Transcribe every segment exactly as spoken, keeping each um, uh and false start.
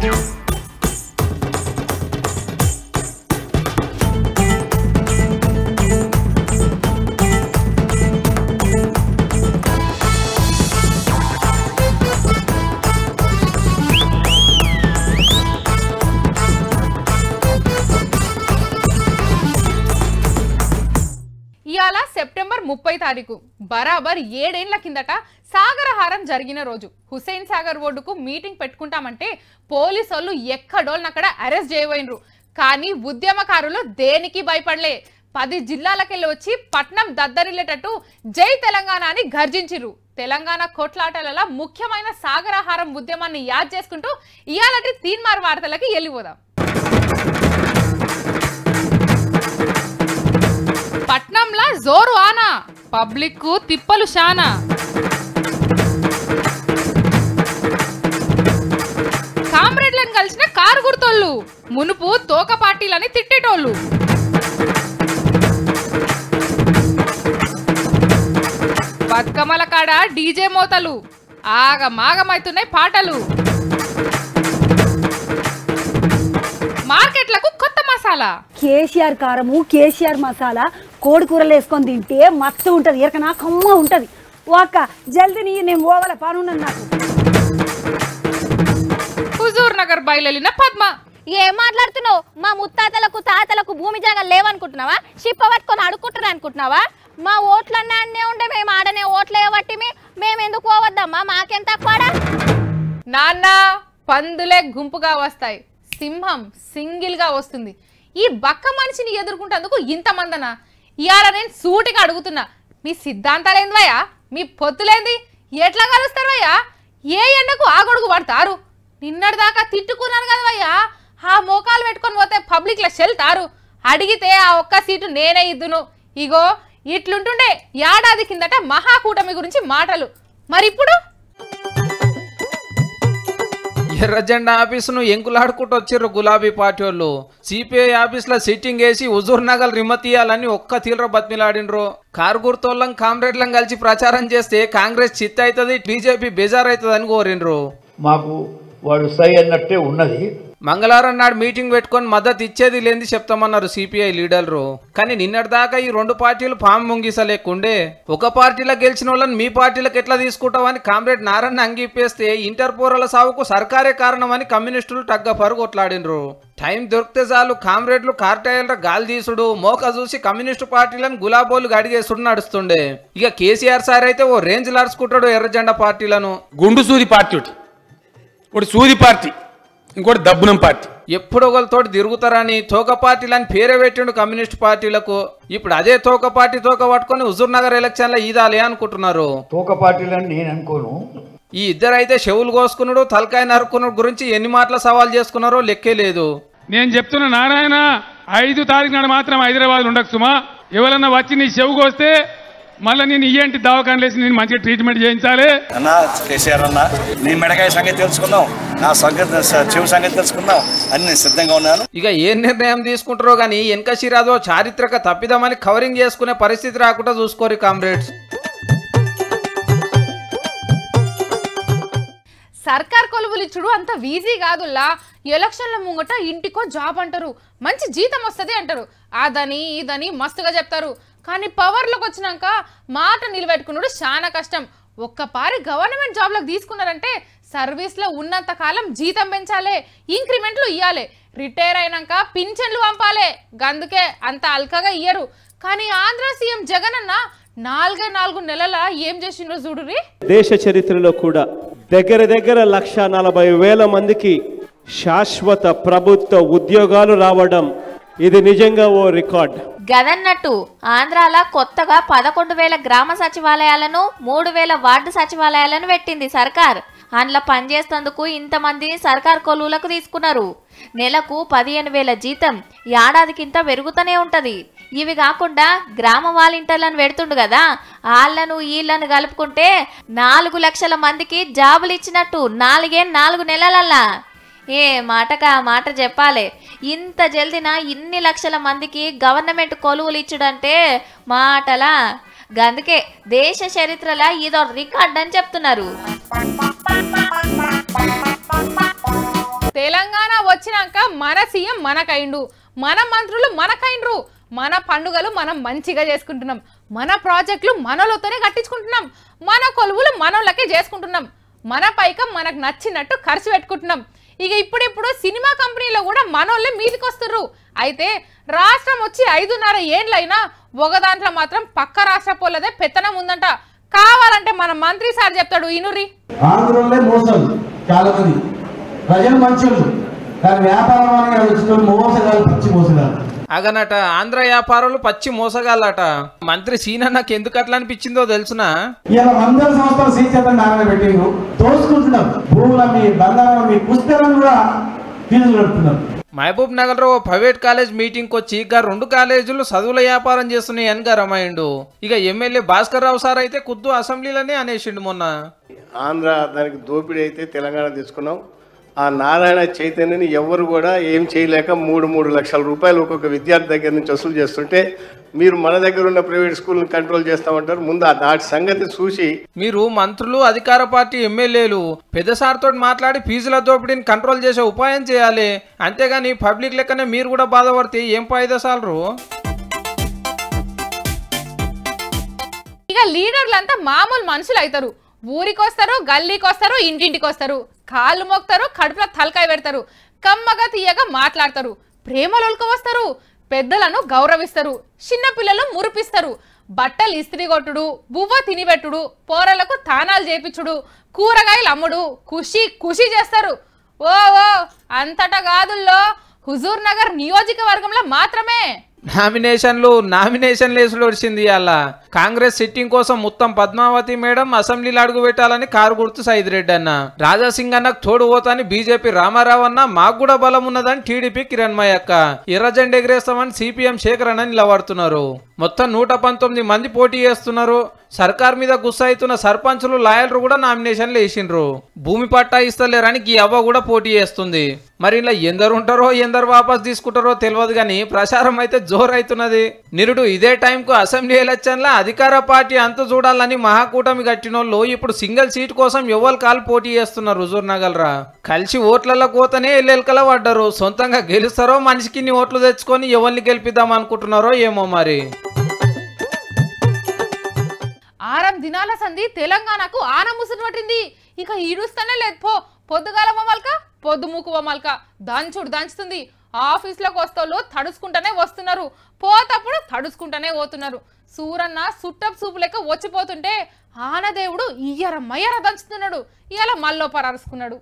September ముప్పై తారీఖు బరాబర్ ఏడేళ్ల కిందట సాగరహారం జరిగిన రోజు హుసేన్ సాగర్ రోడ్డుకు మీటింగ్ పెట్టుకుంటామంటే పోలీసులు ఎక్కడోళ్ళనక్కడ అరెస్ట్ చేయబోయినరు. కానీ ఉద్యమకారులు దేనికి భయపడలే. పది జిల్లాలకెళ్ళి వచ్చి పట్నం దద్దరిల్లేటట్టు జై తెలంగాణ అని గర్జించిరు. తెలంగాణ కొట్లాటలలో ముఖ్యమైన సాగరహారం ఉద్యమాన్ని యాద్ చేసుకుంటూ ఇయాలటి తీన్మార్ వార్తలకి వెళ్ళిపోదాం. పట్నంలా జోరు ఆనా, పబ్లిక్ కు తిప్పలు శానా. కామ్రేడ్లను కలిసిన కారు గుర్తోళ్ళు, మునుపు తోక పార్టీలని తిట్టేటోళ్ళు. బతుకమ్మల కాడ డీజే మోతలు, ఆగమాగమైతున్నాయి పాటలు. మార్కెట్లకు కొత్త మసాలా, కేసీఆర్ కారము కేసీఆర్ మసాలా కోడి కూరలు వేసుకొని తింటే మస్తు ఉంటది, ఎరకనా కమ్మ ఉంటది. ఒక్క జల్దీ నీ నేను ఓవల పనున్నాను నాకు. హుజూర్ నగర్ బయలుదేరిన పద్మ, ఏం మాట్లాడుతున్నావు? మా ముత్తాతలకు తాతలకు భూమి జాగాలు లేవనుకుంటున్నావా? షిప్ప పట్టుకొని అడుక్కుంటున్నా అనుకుంటున్నావా? మా ఓట్లన్నా అన్నే ఉంటే మేము ఆడనే ఓట్లు వేయబట్టి మేము ఎందుకు పోవద్దమ్మా? మాకెంత తక్కువడా? నాన్న పందులే గుంపుగా వస్తాయి, సింహం సింగిల్ గా వస్తుంది. ఈ బక్క మనిషిని ఎదుర్కొంటేందుకు ఇంతమందనా? ఇవాళ నేను సూటిగా అడుగుతున్నా, మీ సిద్ధాంతాలు ఏంది వయ్యా? మీ పొత్తులేంది? ఎట్లా కలుస్తారు వయ్యా? ఏ ఎండకు ఆ గొడుగు పడతారు? నిన్నటి దాకా తిట్టుకున్నాను కదా వయ్యా, ఆ మోకాలు పెట్టుకొని పోతే పబ్లిక్ లో చెల్తారు. అడిగితే ఆ ఒక్క సీటు నేనే ఇద్దును. ఇగో ఇట్లుంటుండే ఏడాది కిందట మహాకూటమి గురించి మాటలు, మరి ఇప్పుడు ఎర్ర జెండా ఆఫీసును ఎంకులాడుకుంటూ వచ్చిర్రు గులాబీ పార్టీ వాళ్ళు. సిపిఐ ఆఫీసులో సిట్టింగ్ వేసి హుజూర్ నగర్ రిమతీయాలని ఒక్క తీవ్ర బతిమిలాడినరు. కారు గుర్తోళ్ళం కామ్రేడ్లను కలిసి ప్రచారం చేస్తే కాంగ్రెస్ చిత్త అవుతుంది, బీజేపీ బేజార్ అవుతుంది అని కోరిండ్రు. మాకు వాడు సై అన్నట్టే ఉన్నది. మంగళవారం నాడు మీటింగ్ పెట్టుకొని మద్దతు ఇచ్చేది లేని చెప్తామన్నారు సిపిఐ లీడర్లు. కానీ నిన్నటి దాకా ఈ రెండు పార్టీలు పాము ముంగిసలేకుండే. ఒక పార్టీలో గెలిచిన వాళ్ళని మీ పార్టీలకు ఎట్లా తీసుకుంటామని కామ్రేడ్ నారాయణ అంగిప్పేస్తే ఇంటర్పోరల సావుకు సర్కారే కారణమని కమ్యూనిస్టులు టగ్గ పరుగు కొట్లాడినరు. టైం దొరికితే చాలు కామ్రేడ్లు కార్టైలర్ గాలి తీసుడు, మోక చూసి కమ్యూనిస్టు పార్టీలను గులాబోలు గడిగేసుడు నడుస్తుండే. ఇక కేసీఆర్ సార్ అయితే ఓ రేంజ్ లాడుచుకుంటాడు ఎర్ర జెండా పార్టీలను. గుండు సూది పార్టీ ఒకటి, సూది పార్టీ ఇంకోటి దబ్బునం పార్టీ. ఎప్పుడు ఒకరితోటి తిరుగుతారని తోక పార్టీలని పేరే పెట్టిండు కమ్యూనిస్ట్ పార్టీలకు. ఇప్పుడు అదే తోక పార్టీ తోక పట్టుకొని హుజూర్ నగర్ ఎలక్షన్లో ఈదాలి అనుకుంటున్నారు. తోక పార్టీలని నేను అనుకోను. ఈ ఇద్దరు అయితే చెవులు కోసుకున్నాడు, తలకాయ నరుకున్నాడు గురించి ఎన్ని మాటలు సవాల్ చేసుకున్నారో లెక్కే లేదు. నేను చెప్తున్నా నారాయణ, ఐదు తారీఖు నాడు మాత్రం హైదరాబాద్ ఉండకు సుమా. ఎవరన్నా వచ్చి నీ చెవు కోస్తే మళ్ళీ నేను ఇయ్యంటి దవాఖాన లేసి నేను మంచిగా ట్రీట్మెంట్ చేయించాలి అన్న. కేసీఆర్ అన్న, నీ మెడకాయ సంగతి తెలుసుకుందాం, నా సంగతి చెవు సంగతి తెలుసుకుందాం అని నేను సిద్ధంగా ఉన్నాను. ఇక ఏ నిర్ణయం తీసుకుంటారో గానీ వెనక సిరాదో చారిత్రక తప్పిదమని కవరింగ్ చేసుకునే పరిస్థితి రాకుండా చూసుకోరు కామ్రేడ్స్. సర్కార్ కొలువులు ఇచ్చుడు అంత ఈజీ కాదుల్లా. ఎలక్షన్ల ముంగట ఇంటికో జాబ్ అంటారు, మంచి జీతం వస్తుంది అంటారు, అదని ఇదని మస్తుగా చెప్తారు. కానీ పవర్లోకి వచ్చినాక మాట నిలబెట్టుకున్నాడు చాలా కష్టం. ఒక్కపారి గవర్నమెంట్ జాబ్లకు తీసుకున్నారంటే సర్వీస్లో ఉన్నంత కాలం జీతం పెంచాలి, ఇంక్రిమెంట్లు ఇవ్వాలి, రిటైర్ అయినాక పింఛన్లు పంపాలి. అందుకే అంత అల్కగా ఇయ్యరు. కానీ ఆంధ్ర సీఎం జగన్ అన్న నాలుగే నాలుగు నెలల ఏం చేసిండ్రో చూడురి. దేశ చరిత్రలో కూడా దగ్గర దగ్గర లక్ష నలభై వేల మందికి శాశ్వత ప్రభుత్వ ఉద్యోగాలు రావడం ఇది నిజంగా ఓ రికార్డ్. గదన్నట్టు ఆంధ్రాల కొత్తగా పదకొండు వేల గ్రామ సచివాలయాలను, మూడు వేల వార్డు సచివాలయాలను పెట్టింది సర్కార్. అందులో పనిచేసేందుకు ఇంతమంది సర్కార్ కొలువులకు తీసుకున్నారు. నెలకు పదిహేను వేల జీతం, ఏడాదికింత పెరుగుతూనే ఉంటది. ఇవి కాకుండా గ్రామ వాలంటీర్లను పెడుతుండు కదా, వాళ్ళను వీళ్ళను కలుపుకుంటే నాలుగు లక్షల మందికి జాబులు ఇచ్చినట్టు నాలుగే నాలుగు నెలలల్లా. ఏ మాటకా మాట చెప్పాలి. ఇంత జల్దిన ఇన్ని లక్షల మందికి గవర్నమెంట్ కొలువులు ఇచ్చుడంటే మాటలా. అందుకే దేశ చరిత్రలో ఇదో రికార్డ్ అని చెప్తున్నారు. తెలంగాణ వచ్చినాక మన సీఎం మనకైండు, మన మంత్రులు మనకైండ్రు, మన పండుగలు మనం మంచిగా చేసుకుంటున్నాం, మన ప్రాజెక్టులు మనలతోనే కట్టించుకుంటున్నాం, మన కొలువులు మనోళ్ళకే చేసుకుంటున్నాం, మన పైకం మనకు నచ్చినట్టు ఖర్చు పెట్టుకుంటున్నాం. ఇక ఇప్పుడిప్పుడు సినిమా కంపెనీలో కూడా మనోళ్ళే మీదికి వస్తుర్రు. అయితే రాష్ట్రం వచ్చి ఐదున్నర ఏండ్లైనా ఒక దాంట్లో మాత్రం పక్క రాష్ట్ర పోలదే పెత్తనం ఉందంట. కావాలంటే మన మంత్రి సార్ చెప్తాడు, ఇనురి. ఆంధ్రలో మోసం చాలా మంది ప్రజలు మంచోళ్ళు, కానీ వ్యాపారం వచ్చిన మోసగాలు పచ్చి మోసగాలు. అగనట ఆంధ్ర వ్యాపారులు పచ్చి మోసగాలట. మంత్రి సీనన్నకి ఎందుకు అట్లా అనిపించిందో తెలుసునా? ఇలా వందల సంవత్సరాలు శ్రీచంద్ర నారాయణ పెట్టిండ్రు, దోసుకుంటున్నారు భూములని బంగారం పుస్తకాలను కూడా ఫీజులు కడుతున్నారు. మహబూబ్ నగర్ లో ప్రైవేట్ కాలేజ్ మీటింగ్ వచ్చి ఇక రెండు కాలేజీలు చదువుల వ్యాపారం చేస్తున్నాయి అని రమాయిండు. ఇక ఎమ్మెల్యే భాస్కర్ రావు సార్ అయితే ఖుద్దు అసెంబ్లీలోనే అనేసిండు మొన్న. ఆంధ్ర దానికి దోపిడీ అయితే తెలంగాణ తీసుకున్నాం. ఆ నారాయణ చైతన్యని ఎవరు కూడా ఏం చేయలేక మూడు మూడు లక్షల రూపాయలు ఒక్కొక్క విద్యార్థి దగ్గర నుంచి వసూలు చేస్తుంటే మీరు మన దగ్గర ఉన్న ప్రైవేట్ స్కూల్ని కంట్రోల్ చేస్తామంటారు. ముందు ఆ దాటి సంగతి చూసి మీరు మంత్రులు అధికార పార్టీ ఎమ్మెల్యేలు పెద్ద సార్ తోటి మాట్లాడి ఫీజుల దోపిడీని కంట్రోల్ చేసే ఉపాయం చేయాలి. అంతేగాని పబ్లిక్ లెక్కనే మీరు కూడా బాధపడితే ఏం ఫాయిదా సాలరు? ఇక లీడర్లంతా మామూలు మనుషులు అవుతారు. ఊరికొస్తారు, గల్లీకొస్తారు, ఇంటింటికి వస్తారు, కాళ్ళు మోగుతారు, కడుపులో తలకాయ పెడతారు, కమ్మగా తీయగా మాట్లాడతారు, ప్రేమలోకి వస్తారు, పెద్దలను గౌరవిస్తారు, చిన్నపిల్లలు మురిపిస్తారు, బట్టలు ఇస్త్రీ కొట్టుడు, బువ్వ తినిపెట్టుడు, పోరలకు తానాలు చేపించుడు, కూరగాయలు అమ్ముడు, ఖుషి ఖుషి చేస్తారు. ఓ ఓ అంతటా కాదుల్లో హుజూర్ నగర్ నియోజకవర్గంలో మాత్రమే నామినేషన్లు నామినేషన్లు వేసుడు వచ్చింది. అలా కాంగ్రెస్ సిట్టింగ్ కోసం మొత్తం పద్మావతి మేడం అసెంబ్లీలో అడుగు పెట్టాలని కారు గుర్తు సైదిరెడ్డి అన్న, రాజాసింగ్ అన్నకు తోడు పోతాని బీజేపీ రామారావు అన్న, మాకు కూడా బలం ఉన్నదని టీడీపీ కిరణ్మయ్య అక్క, ఎర్ర జెండా ఎగిరేస్తామని సిపిఎం శేఖర్ అన్న నిలబడుతున్నారు. మొత్తం నూట పంతొమ్మిది మంది పోటీ చేస్తున్నారు. సర్కార్ మీద గుస్సా అవుతున్న సర్పంచులు లాయర్లు కూడా నామినేషన్లు వేసిండ్రు. భూమి పట్టా ఇస్తలేరని ఈ అవ్వ కూడా పోటీ చేస్తుంది. మరి ఇలా ఎందరు ఉంటారో ఎందరు వాపస్ తీసుకుంటారో తెలియదు కానీ ప్రచారం అయితే జోరైతున్నది. నిరుడు ఇదే టైంకు అసెంబ్లీ ఎలక్షన్ల అధికార పార్టీ అంత చూడాలని మహాకూటమి కట్టినోళ్ళు ఇప్పుడు సింగిల్ సీట్ కోసం ఎవరు కాలు పోటీ చేస్తున్నారు. హుజూర్ నగర్ రా కలిసి ఓట్లలో కోతనే ఎల్లెలకల పడ్డారు. సొంతంగా గెలుస్తారో మనిషికి ఇన్ని ఓట్లు తెచ్చుకొని ఎవరిని గెలిపిద్దాం అనుకుంటున్నారో ఏమో మరి. ఆరం దినాల సంధి తెలంగాణకు ఆన ముసురు పట్టింది. ఇక ఈడుస్తానే లేదు. పో పొద్దుగాల మమల్క పొద్దు మూకు మమల్క దంచుడు దంచుతుంది. ఆఫీస్లోకి వస్తోళ్ళు తడుచుకుంటానే వస్తున్నారు, పోతప్పుడు తడుచుకుంటానే పోతున్నారు. సూరన్న సుట్టపు సూపు లెక్క వచ్చిపోతుంటే ఆనదేవుడు ఇయ్యర మయ్యర దంచుతున్నాడు. ఇవాళ మల్లో పరారుసుకున్నాడు.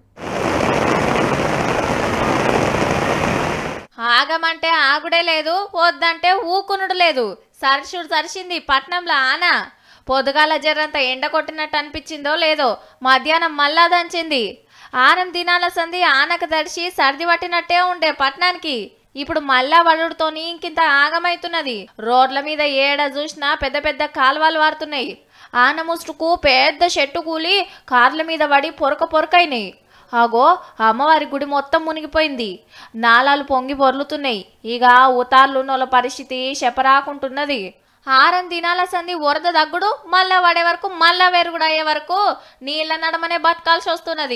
ఆగమంటే ఆగుడే లేదు, వద్దంటే ఊకునుడు లేదు. సరిచుడు సరిచింది పట్నంలో ఆన. పొద్దుగాల జర్రంత ఎండ కొట్టినట్టు అనిపించిందో లేదో మధ్యాహ్నం మళ్ళా దంచింది. ఆనం దినాల సంధి ఆనకు దడిచి సర్ది పట్టినట్టే ఉండే పట్నానికి. ఇప్పుడు మళ్ళా వడుడుతోని ఇంకింత ఆగమైతున్నది. రోడ్ల మీద ఏడ చూసినా పెద్ద పెద్ద కాలువలు వారుతున్నాయి. ఆన ముసురుకు పెద్ద చెట్టు కూలి కార్ల మీద పడి పొరక పొరకైనాయి. ఆగో అమ్మవారి గుడి మొత్తం మునిగిపోయింది. నాలాలు పొంగి పొర్లుతున్నాయి. ఇక ఉతార్లున్నోళ్ళ పరిస్థితి చెప్పరాకుంటున్నది. ఆరం దినాల సంధి వరద దగ్గుడు మళ్ళా పడే వరకు మళ్ళా వెరుగుడు అయ్యే వరకు నీళ్ళ నడమనే బతకాల్సి వస్తున్నది.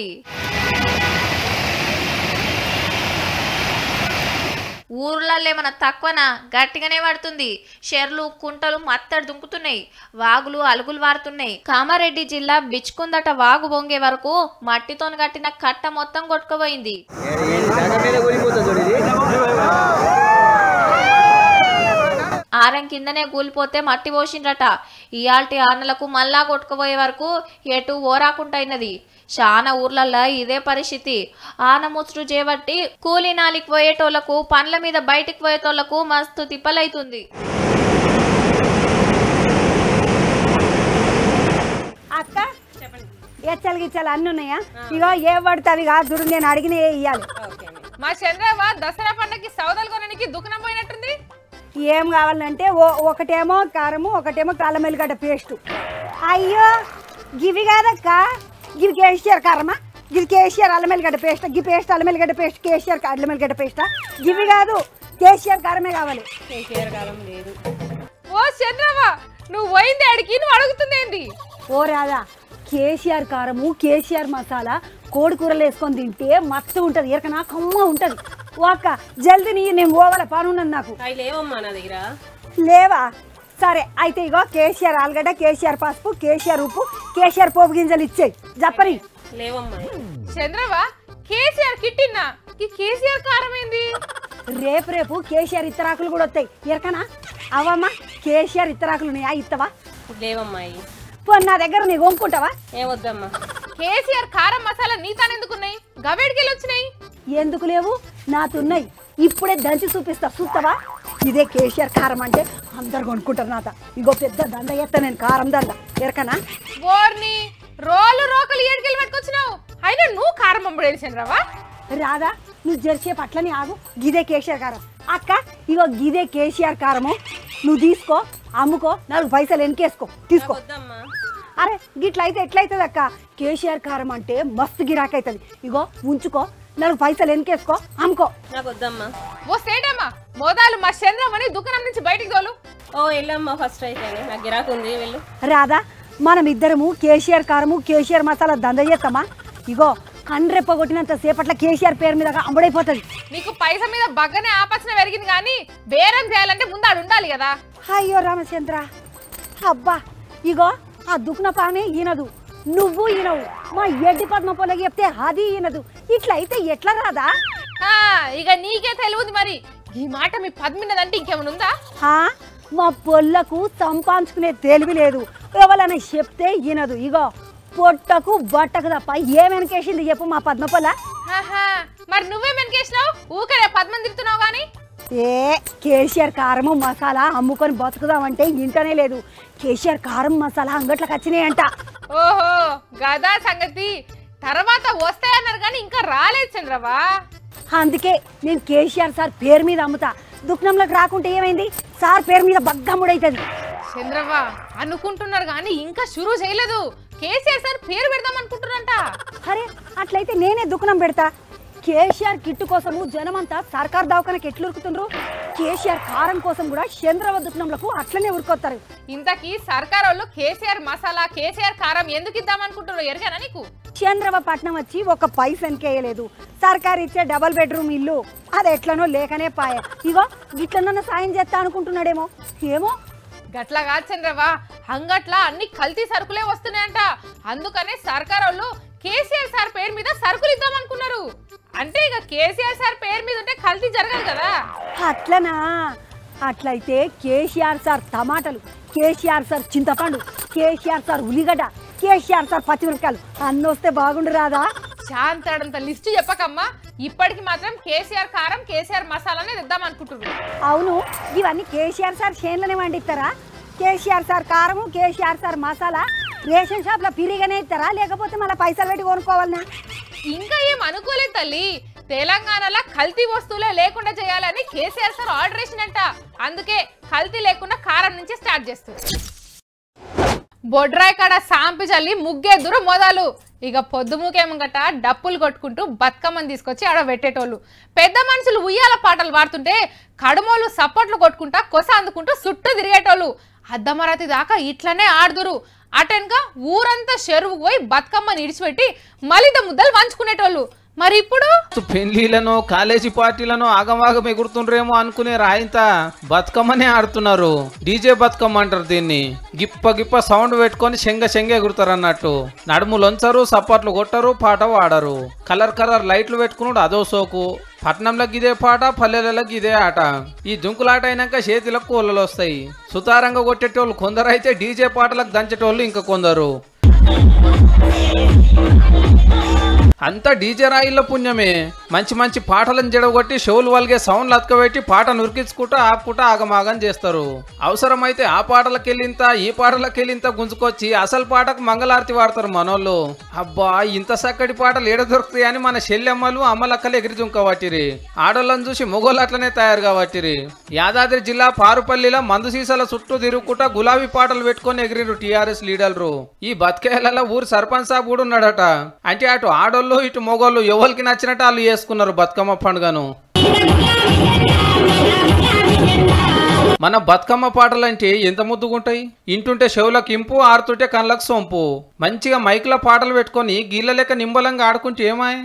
ఊర్లలో ఏమన్నా తక్కువనా గట్టిగానే పడుతుంది. చెర్లు కుంటలు మత్తడి దుంకుతున్నాయి, వాగులు అలుగులు వారుతున్నాయి. కామారెడ్డి జిల్లా బిచ్చుకుందట వాగు బొంగే వరకు మట్టితో కట్టిన కట్ట మొత్తం కొట్టుకుపోయింది. ఆరం కిందనే కూలిపోతే మట్టి పోసిండ్రట. ఇయాల్టి ఆనలకు మళ్ళా కొట్టుకుపోయే వరకు ఎటు ఓరాకుంటైనది. చాలా ఊర్లల్లో ఇదే పరిస్థితి. ఆన ముసురు చేపట్టి కూలి నాలికి పోయేటోళ్లకు పండ్ల మీద బయటికి పోయేటోళ్లకు మస్తు తిప్పలైతుంది. అక్క ఎచ్చలు గిచ్చలు అన్ని ఉన్నాయా? ఇగో ఏ పడితే అవి కాదు చూడు, నేను అడిగిన ఇయ్యాలి. మా చంద్రవ దసరా పండుగకి సౌదాలు కొనడానికి దుకాణం పోయినట్టుంది. ఏం కావాలంటే ఓ ఒకటేమో కారము, ఒకటేమో కాళ్ళ మెల్లిగడ్డ పేస్టు. అయ్యో గివి కాదక్క, గివి కేసీఆర్ కారమా, గివి కేసీఆర్ అల్లం ఎల్లిగడ్డ పేస్ట్, గి పేస్ట్ అల్లం ఎల్లిగడ్డ పేస్ట్, కేసీఆర్ అల్లం ఎల్లిగడ్డ పేస్టా? గివి కాదు, కేసీఆర్ కారమే కావాలి. కేసీఆర్ కారం లేదు. ఓ చంద్రవ నువ్వు పోయింది అడిగి నువ్వు అడుగుతుంది ఏంది? ఓ రాదా, కేసీఆర్ కారము, కేసీఆర్ మసాలా కోడి కూరలు వేసుకొని తింటే మస్తు ఉంటుంది ఎరకనా కమ్మ ఉంటుంది ఒక్క జల్దీ నీ నేను పోవాల పని ఉన్నది నాకు అవి లేవమ్మా నా దగ్గర లేవా సరే అయితే ఇగో కేసీఆర్ ఆలుగడ్డ కేసీఆర్ పసుపు కేసీఆర్ ఉప్పు కేసీఆర్ పోపు గింజలు ఇచ్చేయి చెప్పని లేవమ్మా చంద్రవా కేసీఆర్ కిట్టిన్నా ఈ కేసీఆర్ కారం ఏంది రేపు రేపు కేసీఆర్ ఇత్తరాకులు కూడా వస్తాయి ఎరకనా అవమ్మా కేసీఆర్ ఇత్తరాకులు ఉన్నాయా ఇత్తవా లేవమ్మా పో నా దగ్గర నీ కొనుక్కుంటావా ఏమొద్దమ్మా కేసీఆర్ కారం మసాలా నీతానెందుకున్నాయి గవేడికెళ్ళి వచ్చినాయి ఎందుకు లేవు నాతున్నాయి ఇప్పుడే దంచి చూపిస్తా చూస్తావా ఇదే కేసీఆర్ కారం అంటే అందరు కొనుక్కుంటారు నాత ఇగో పెద్ద దండ ఎత్తా నేను కారం దండ ఎరకనా బోర్ని రోలు రోకలు ఏడుకెళ్ళి పట్టుకొచ్చినావు అయినా నువ్వు కారం పంపడేది చంద్రవా రాదా నువ్వు జరిసేపు అట్లని ఆగు గిదే కేసీఆర్ కారం అక్క ఇగో గిదే కేసీఆర్ కారము నువ్వు తీసుకో అమ్ముకో నాలుగు పైసలు వెనకేసుకో తీసుకో అరే గిట్ల అయితే ఎట్లయితుంది అక్క కేసీఆర్ కారం అంటే మస్తు గిరాక్ అవుతుంది ఇగో ఉంచుకో నాలుగు పైసలు వెనకేసుకో అమ్ముకో నాకు వద్దమ్మా ఓ సేటమ్మా మోదాలు మా చంద్రమని దుకాణం నుంచి బయటికి తోలు ఓ వెళ్ళమ్మా ఫస్ట్ అయితే నాకు గిరాకు ఉంది వెళ్ళు రాదా మనం ఇద్దరము కేసీఆర్ కారము కేసీఆర్ మసాలా దంద చేస్తామా ఇగో కండ్రెప్ప కొట్టినంత సేపట్ల కేసీఆర్ పేరు మీద అమ్ముడైపోతుంది నీకు పైస మీద బగ్గనే ఆపచ్చన పెరిగింది కానీ బేరం చేయాలంటే ముందు ఆడు ఉండాలి కదా అయ్యో రామచంద్ర అబ్బా ఇగో ఆ దుఃఖన పామే ఈనదు నువ్వు ఈనవు మా ఎడ్డి పద్మ పొలకి చెప్తే అది ఈనదు ఇట్లయితే ఎట్లా రాదా ఇక నీకే తెలియదు మరి ఈ మాట మీ పద్మినదంటే ఇంకేమైనా ఉందా మా పొల్లకు సంపాదించుకునే తెలివి లేదు ఎవరైనా చెప్తే ఈనదు ఇగో పొట్టకు బట్టకు తప్ప ఏమెనకేసింది చెప్పు మా పద్మ పొల మరి నువ్వే మెనకేసినావు ఊకరే పద్మం తిరుగుతున్నావు గానీ ఏ కేసీఆర్ కారము మసాలా అమ్ముకొని బతుకుదామంటే ఇంటనే లేదు కేసీఆర్ కారం మసాలా అంగట్లకు వచ్చినాయంట ఓహో గదా సంగతి తర్వాత వస్తాయన్నారు కానీ ఇంకా రాలేదు చంద్రవా అందుకే నేను కేసీఆర్ సార్ పేరు మీద అమ్ముతా దుఃఖంలోకి రాకుంటే ఏమైంది సార్ పేరు మీద బగ్గమ్ముడైతుంది చంద్రవా అనుకుంటున్నారు కానీ ఇంకా షురూ చేయలేదు కేసీఆర్ సార్ పేరు పెడదాం అనుకుంటున్నారంట అరే అట్లయితే నేనే దుకాణం పెడతా కేసీఆర్ కిట్టు కోసము జనమంతా సర్కార్ దవాఖానకి ఎట్లు ఉరుకుతుండ్రు కేసీఆర్ కారం కోసం కూడా చంద్రబాబు దుకాణంలకు అట్లనే ఉరుకొస్తారు ఇంతకీ సర్కార్ వాళ్ళు కేసీఆర్ మసాలా కేసీఆర్ కారం ఎందుకు ఇద్దాం అనుకుంటున్నారు ఎరగానా నీకు చంద్రబాబు పట్నం వచ్చి ఒక పైసనికేయలేదు సర్కార్ ఇచ్చే డబల్ బెడ్రూమ్ ఇల్లు అది ఎట్లనో లేకనే పాయ ఇగో గిట్లనన్నా సాయం చేస్తా అనుకుంటున్నాడేమో ఏమో గట్లా కాదు చంద్రవా అంగట్లా అన్ని కల్తీ సరుకులే వస్తున్నాయంట అందుకనే సర్కార్ వాళ్ళు కేసీఆర్ సార్ పేరు మీద సరుకులు ఇద్దాం అనుకున్నారు అంటే ఇక కేసీఆర్ సార్ పేరు మీద ఉంటే కల్తీ జరగదు కదా అట్లనా అట్లయితే కేసీఆర్ సార్ టమాటాలు కేసీఆర్ సార్ చింతపండు కేసీఆర్ సార్ ఉల్లిగడ్డ కేసీఆర్ సార్ పచ్చిమిరపకాయలు అన్నీ వస్తే బాగుండు రాదా శాంతాడంత లిస్టు చెప్పకమ్మా ఇప్పటికి మాత్రం కేసీఆర్ కారం కేసీఆర్ మసాలానే తెద్దాం అనుకుంటున్నారు అవును ఇవన్నీ కేసీఆర్ సార్ చేనులోనే వండిస్తారా కేసీఆర్ సార్ కారము కేసీఆర్ సార్ మసాలా రేషన్ షాప్ లో పిరిగానే ఇస్తారా లేకపోతే మళ్ళీ పైసలు పెట్టి కొనుక్కోవాలనా ఇంకా ఏం అనుకోలేదు తల్లి తెలంగాణలో కల్తీ వస్తువులే లేకుండా చేయాలని కేసీఆర్ సార్ ఆర్డర్ వేసినంట అందుకే కల్తీ లేకుండా కారం నుంచి స్టార్ట్ చేస్తుంది బొడ్రాయి కాడ సాంపి చల్లి ముగ్గెద్దురు మొదలు ఇక పొద్దుముకేమంగట డప్పులు కొట్టుకుంటూ బతుకమ్మని తీసుకొచ్చి ఆడ పెట్టేటోళ్ళు పెద్ద మనుషులు ఉయ్యాల పాటలు పాడుతుంటే కడుమోళ్ళు సప్పట్లు కొట్టుకుంటా కొస అందుకుంటూ చుట్టూ తిరిగేటోళ్ళు అద్దమరాతి దాకా ఇట్లనే ఆడుదురు అటెన్గా ఊరంతా చెరువు పోయి బతుకమ్మని ఇడిచిపెట్టి మలిద ముద్దలు వంచుకునేటోళ్ళు మరి ఇప్పుడు పెళ్లిలను కాలేజీ పార్టీలను ఆగమాగం ఎగురుతుండ్రేమో అనుకునే రాయింత బతుకమ్మనే ఆడుతున్నారు డీజే బతుకమ్మ అంటారు దీన్ని గిప్ప గిప్ప సౌండ్ పెట్టుకొని శంగ శంగ ఎగురుతారు అన్నట్టు నడుము లొంచరు సప్పట్లు కొట్టరు పాట వాడరు కలర్ కలర్ లైట్లు పెట్టుకున్నాడు అదో సోకు పట్నంలో ఇదే పాట పల్లెలకు ఇదే ఆట ఈ దుంకులాట అయినాక చేతులకు కోళ్ళలు వస్తాయి సుతారంగా కొట్టేటోళ్ళు కొందరు అయితే డీజే పాటలకు దంచేటోళ్ళు ఇంకా కొందరు అంతా డీజే రాయిల్లో పుణ్యమే మంచి మంచి పాటలను జడగొట్టి షోలు వల్గే సౌండ్లు అతకబెట్టి పాట నురికించుకుంటూ ఆపుకుంటూ ఆగమాగం చేస్తారు అవసరమైతే ఆ పాటలకెళ్ళింత ఈ పాటలకెళ్ళింత గుంజుకొచ్చి అసలు పాటకు మంగళారతి వాడతారు మనోళ్ళు అబ్బా ఇంత చక్కటి పాటలు ఏడ దొరుకుతాయి అని మన చెల్లెమ్మలు అమ్మలక్కలు ఎగిరి దుంకబట్టిరి ఆడోళ్ళని చూసి మొగోళ్ళు అట్లనే తయారు కాబట్టిరి యాదాద్రి జిల్లా పారుపల్లిలో మందు సీసాల చుట్టూ తిరుగుకుంటా గులాబీ పాటలు పెట్టుకొని ఎగిరిరు టీఆర్ఎస్ లీడర్లు ఈ బతికేళ్లలో ఊరు సర్పంచ్ సాబ్ కూడా ఉన్నాడట అంటే అటు ఆడోళ్ళు ఇటు మొగోళ్ళు ఎవరికి నచ్చినట్టు వాళ్ళు చేసుకున్నారు బతుకమ్మ పండుగను మన బతుకమ్మ పాటలంటే ఎంత ముద్దుగుంటాయి. ఇంటుంటే చెవులకు ఇంపు, ఆరుతుంటే కళ్ళకు సొంపు. మంచిగా మైక్ల పాటలు పెట్టుకొని గీళ్ళ లెక్క నింబలంగా ఆడుకుంటే ఏమాయ్.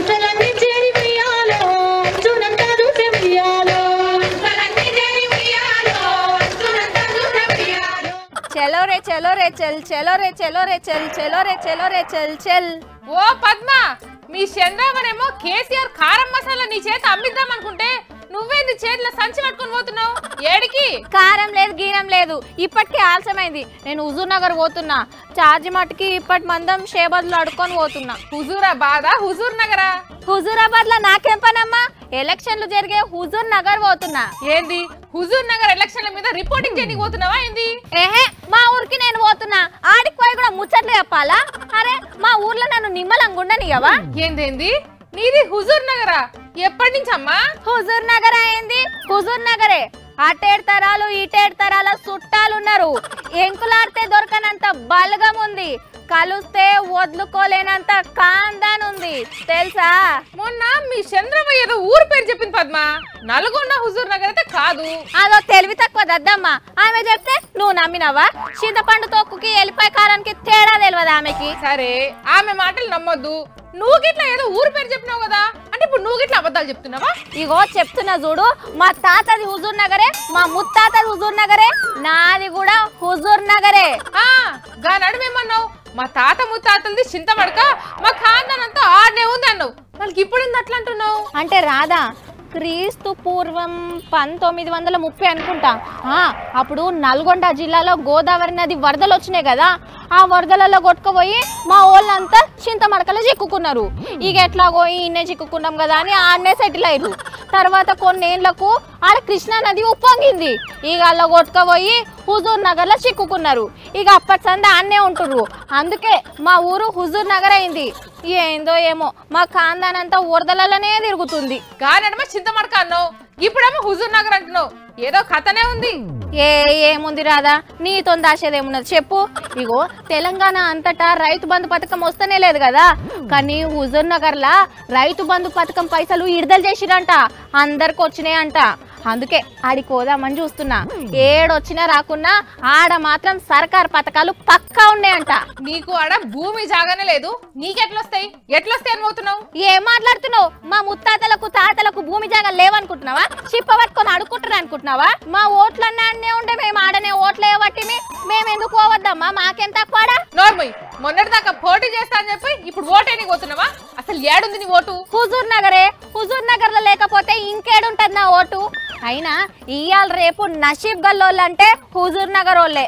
చలో రే చలో రే చల్ చలో రే చలో రే చల్ చలో రే చలో రే చల్ చల్. ఓ పద్మ, మీ చంద్రమనేమో కేసీఆర్ కారం మసాలా నీ చేత అమ్మిద్దాం అనుకుంటే నువ్వేంది చేతిలో సంచి పట్టుకొని పోతున్నావు? ఏడికి? కారం లేదు గీరం లేదు, ఇప్పటికే ఆలస్యమైంది. నేను హుజూర్ నగర్ పోతున్నా. చార్జి మట్టుకి ఇప్పటి మందం షేబాద్ లో అడుకొని పోతున్నా. హుజూరాబాదా హుజూర్ నగరా? హుజూరాబాద్ లో నాకేం పనమ్మా, ఎలక్షన్లు జరిగే హుజూర్ నగర్ పోతున్నా. ఏంది హుజూర్ నగర్ ఎలక్షన్ల మీద రిపోర్టింగ్ చేయడానికి పోతున్నావా ఏంది? ఏహే, మా ఊరికి నేను పోతున్నా. ఆడికి పోయి కూడా ముచ్చట్లు చెప్పాలా? అరే మా ఊర్లో నన్ను నిమ్మలంగా ఉండనియవా? ఏందేంది నీది హుజూర్ నగరా? ఎప్పటి నుంచి అమ్మా? హుజూర్ నగర్ అయింది హుజూర్ నగరే. అటేడు తరాలు ఇటేడు తరాల చుట్టాలున్నారు. ఎంకులాడితే దొరకనంత బలగం ఉంది, కలుస్తే వదులుకోలేనంత కాందాన్ ఉంది తెలుసా. మొన్న మీ చంద్రమ్మ ఏదో ఊరు పేరు చెప్పింది పద్మ, నల్గొండ హుజూర్ నగర్ అయితే కాదు. అదో తెలివి తక్కువ దద్దమ్మ. ఆమె చెప్తే నువ్వు నమ్మినవా? చింతపండు తొక్కుకి ఎల్లిపాయ కారానికి తేడా తెలియదు ఆమెకి. సరే ఆమె మాటలు నమ్మొద్దు. నువ్వు గిట్లా ఏదో ఊరు పేరు చెప్పినావు కదా, అంటే ఇప్పుడు నువ్వు గిట్లా అబద్ధాలు చెప్తున్నావా? ఇగో చెప్తున్నా చూడు, మా తాతది హుజూర్ నగరే, మా ముత్తాతది హుజూర్ నగరే, నాది కూడా హుజూర్ నగరే. ఆ గా నడుమేమన్నావు? మా తాత ముత్తాతలది చింతపడక మా ఖాందానంతా ఆడనే ఉంది అన్నావు. వాళ్ళకి ఇప్పుడు అట్లా అంటున్నావు అంటే రాదా? క్రీస్తు పూర్వం పంతొమ్మిది వందల ముప్పై అనుకుంటా. అప్పుడు నల్గొండ జిల్లాలో గోదావరి నది వరదలు వచ్చినాయి కదా, ఆ వరదలలో కొట్టుకుపోయి మా వాళ్ళంతా చింతమడకలో చిక్కుకున్నారు. ఇక ఎట్లాగో ఈయనే చిక్కుకున్నాం కదా అని ఆడనే సెటిల్ అయ్యారు. తర్వాత కొన్నేళ్లకు ఆడ కృష్ణా నది ఉప్పొంగింది. ఇక అలా కొట్టుకుపోయి హుజూర్ నగర్లో చిక్కుకున్నారు. ఇక అప్పటి సంది ఆడనే ఉంటుర్రు. అందుకే మా ఊరు హుజూర్ నగర్ అయింది. ఏందో ఏమో మా ఖాందాన్ అంతా వరదలలోనే తిరుగుతుంది. గానడమ చింతమడక అన్నావు, ఇప్పుడేమో హుజూర్ నగర్ అంటున్నావు. ఏదో కథనే ఉంది. ఏ ఏముంది రాదా, నీతో దాచేదేమున్నది చెప్పు. ఇగో తెలంగాణ అంతటా రైతు బంధు పథకం వస్తేనే లేదు కదా, కానీ హుజూర్ నగర్ లా రైతు బంధు పథకం పైసలు విడుదల చేసిరంట, అందరికి వచ్చినాయంట. అందుకే ఆడికి పోదామని చూస్తున్నా. ఏడొచ్చినా రాకున్నా ఆడ మాత్రం సర్కార్ పథకాలు పక్కా ఉన్నాయంట. నీకు ఆడ భూమి జాగానే లేదు, నీకెట్లొస్తాయి? ఎట్లొస్తాయి అని పోతున్నావు? ఏం మాట్లాడుతున్నావు? మా ముత్తాతలకు తాతలకు భూమి జాగా లేవనుకుంటున్నావా? చిప్ప పట్టుకొని అడుక్కుంటున్నా అనుకుంటున్నావా? మా ఓట్లన్నా అన్నే ఉండే, మేము ఆడనే ఓట్లు వేయబట్టి మేము ఎందుకు పోవద్దమ్మా, మాకెంత తక్కువ. నోర్మయ్, మొన్నటి దాకా పోటీ చేస్తా అని చెప్పి ఇప్పుడు ఓటేనికి పోతున్నావా? అసలు ఏడుంది నీ ఓటు? హుజూర్ నగరే. హుజూర్ నగర్ లో లేకపోతే ఇంకేడుంటది నా ఓటు? అయినా ఇయాల రేపు నషీబ్ గల్లోళ్ళంటే హుజూర్ నగర్ వాళ్ళే.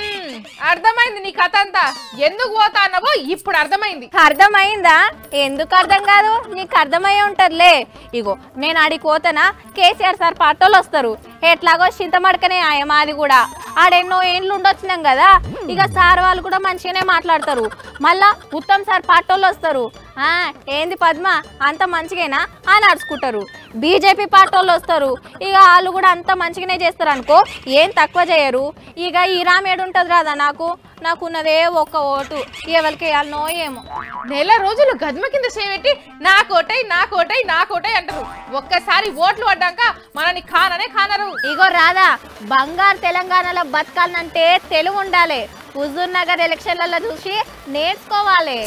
అర్థమైంది నీ కథ అంతా. ఎందుకు పోతా అన్నావో ఇప్పుడు అర్థమైంది. అర్థమైందా? ఎందుకు అర్థం కాదు, నీకు అర్థమయ్యే ఉంటదిలే. ఇగో నేను ఆడికి పోతానా, కేసీఆర్ సార్ పాటోళ్ళు వస్తారు. ఎట్లాగో చింతమడకనే ఆయ మాది కూడా. ఆడెన్నో ఏండ్లు ఉండొచ్చినాం కదా, ఇక సార్ వాళ్ళు కూడా మంచిగానే మాట్లాడతారు. మళ్ళా ఉత్తమ్ సార్ పాటోళ్ళు వస్తారు. ఆ ఏంది పద్మ అంత మంచిగానా అని అడుచుకుంటారు. బీజేపీ పార్టీ వస్తారు, ఇక వాళ్ళు కూడా అంత మంచిగానే చేస్తారు అనుకో, ఏం తక్కువ చేయరు. ఇక ఈ రామేడు ఉంటుంది రాదా, నాకు నాకున్నదే ఒక్క ఓటు, ఎవరికి వేయాలనో ఏమో. నెల రోజులు గద్మ కింద చేపెట్టి నా కోటై నా కోటై నా కోటై అంటారు. ఒక్కసారి ఓట్లు పడ్డాక మనని ఖాననే ఖానరు. ఇగో రాదా, బంగారు తెలంగాణలో బతకాలంటే తెలుగు ఉండాలి. హుజూర్ నగర్ ఎలక్షన్లలో చూసి నేర్చుకోవాలి.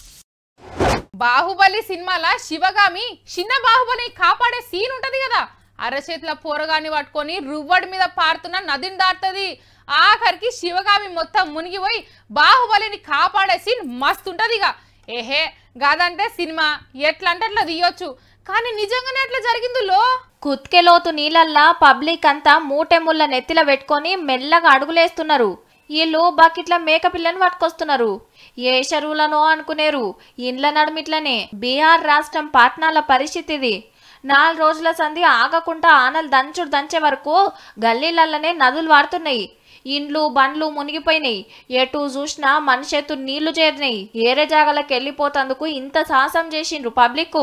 బాహుబలి సినిమాల శివగామి చిన్న బాహుబలి కాపాడే సీన్ ఉంటది కదా, అరచేతుల పోరగాన్ని పట్టుకొని రువ్వడి మీద పారుతున్న నదిని దాటుతుంది. ఆఖరికి శివగామి మొత్తం మునిగిపోయి బాహుబలిని కాపాడే సీన్ మస్తు ఉంటది. ఇక ఏహే గాదంటే సినిమా ఎట్లా అంటే అట్లా తీయొచ్చు, కానీ నిజంగానే ఎట్లా జరిగిందో. కుత్కెలోతు నీళ్ళల్లా పబ్లిక్ అంతా మూటెముళ్ళ నెత్తిల పెట్టుకొని మెల్లగా అడుగులేస్తున్నారు. వీళ్ళు బకెట్ల మేకపిల్లని పట్టుకొస్తున్నారు. ఏ చెరువులనో అనుకునేరు, ఇండ్ల నడుమిట్లనే. బీహార్ రాష్ట్రం పాట్నాల పరిస్థితిది. నాలుగు రోజుల సంధి ఆగకుండా ఆనలు దంచుడు దంచే వరకు గల్లీలల్లనే నదులు వాడుతున్నాయి. ఇండ్లు బండ్లు మునిగిపోయినాయి. ఎటు చూసినా మనిషెత్తు నీళ్లు చేరినాయి. ఏరే జాగాలకు వెళ్ళిపోతందుకు ఇంత సాహసం చేసిండ్రు పబ్లిక్.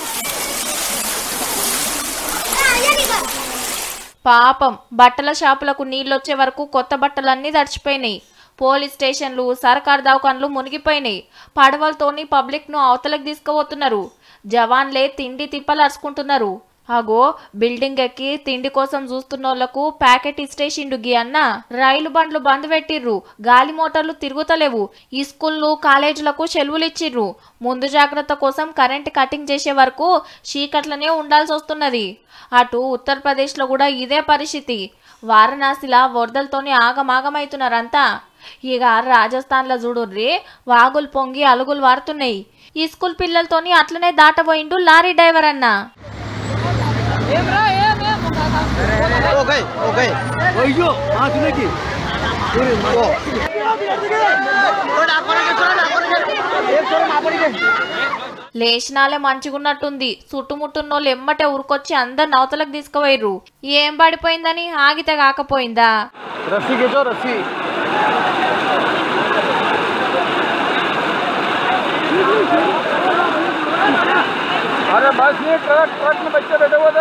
పాపం బట్టల షాపులకు నీళ్ళొచ్చే వరకు కొత్త బట్టలన్నీ తడిచిపోయినాయి. పోలీస్ స్టేషన్లు సర్కార్ దవాఖాన్లు మునిగిపోయినాయి. పడవలతోని పబ్లిక్ ను అవతలకు తీసుకుపోతున్నారు. జవాన్లే తిండి తిప్పలు అరుచుకుంటున్నారు. అగో బిల్డింగ్ ఎక్కి తిండి కోసం చూస్తున్నోళ్లకు ప్యాకెట్ ఇచ్చేసిండు గి అన్న. రైలు బండ్లు బంద్ పెట్టిర్రు, గాలి మోటార్లు తిరుగుతలేవు, ఈ స్కూళ్ళు కాలేజీలకు సెలవులు ఇచ్చిర్రు. ముందు జాగ్రత్త కోసం కరెంట్ కటింగ్ చేసే వరకు చీకట్లనే ఉండాల్సి వస్తున్నది. అటు ఉత్తరప్రదేశ్లో కూడా ఇదే పరిస్థితి. వారణాసిలా వరదలతోని ఆగమాగమైతున్నారంతా. ఇక రాజస్థాన్లో చూడుర్రి, వాగులు పొంగి అలుగులు వారుతున్నాయి. ఈ స్కూల్ పిల్లలతోని అట్లనే దాటబోయిండు లారీ డ్రైవర్ అన్న. లేచినాలే మంచిగున్నట్టుంది. చుట్టుముట్టున్నోళ్ళు ఎమ్మటే ఉరికొచ్చి అందరు నవతలకు తీసుకుపోయిర్రు. ఏం పడిపోయిందని ఆగితే కాకపోయిందా?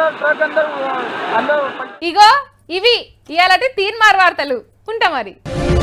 ఇగో ఇవి ఇయాలటి తీన్ మార్ వార్తలు. ఉంటా మరి.